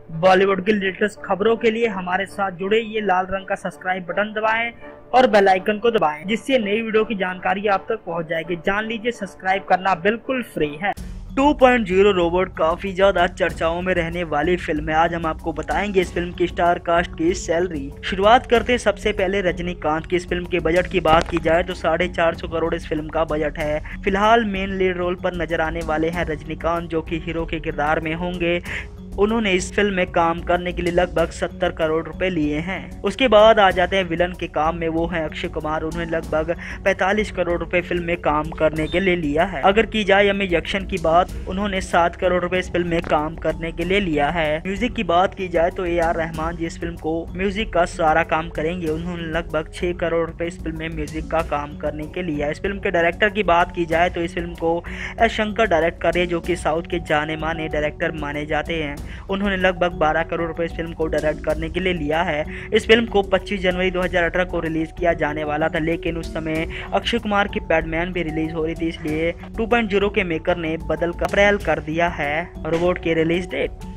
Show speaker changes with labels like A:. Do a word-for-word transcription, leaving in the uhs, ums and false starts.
A: बॉलीवुड की लेटेस्ट खबरों के लिए हमारे साथ जुड़े ये लाल रंग का सब्सक्राइब बटन दबाएं और बेल आइकन को दबाएं, जिससे नई वीडियो की जानकारी आप तक पहुंच जाएगी। जान लीजिए, सब्सक्राइब करना बिल्कुल फ्री है। टू पॉइंट ज़ीरो रोबोट काफी ज्यादा चर्चाओं में रहने वाली फिल्म है। आज हम आपको बताएंगे इस फिल्म की स्टार कास्ट की सैलरी। शुरुआत करते सबसे पहले रजनीकांत की। इस फिल्म के बजट की बात की जाए तो साढ़े चार सौ करोड़ इस फिल्म का बजट है। फिलहाल मेन लीड रोल पर नजर आने वाले हैं रजनीकांत, जो कि हीरो के किरदार में होंगे। उन्होंने इस फिल्म में काम करने के लिए लगभग सत्तर करोड़ रुपए लिए हैं। उसके बाद आ जाते हैं विलन के काम में, वो है अक्षय कुमार। उन्होंने लगभग पैंतालीस करोड़ रुपए फिल्म में काम करने के लिए लिया है। अगर की जाए अमित बच्चन की बात, उन्होंने सात करोड़ रुपए इस फिल्म में काम करने के लिए लिया है। म्यूजिक की बात की जाए तो ए आर रहमान जी इस फिल्म को म्यूजिक का सारा काम करेंगे। उन्होंने लगभग छह करोड़ रुपए इस फिल्म में म्यूजिक का काम करने के लिए। इस फिल्म के डायरेक्टर की बात की जाए तो इस फिल्म को एस शंकर डायरेक्ट करे, जो कि साउथ के जाने माने डायरेक्टर माने जाते हैं। उन्होंने लगभग बारह करोड़ रुपए इस फिल्म को डायरेक्ट करने के लिए लिया है। इस फिल्म को पच्चीस जनवरी दो हज़ार अठारह को रिलीज किया जाने वाला था, लेकिन उस समय अक्षय कुमार की पैडमैन भी रिलीज हो रही थी, इसलिए टू पॉइंट ज़ीरो के मेकर ने बदल कर अप्रैल कर दिया है रोबोट की रिलीज डेट।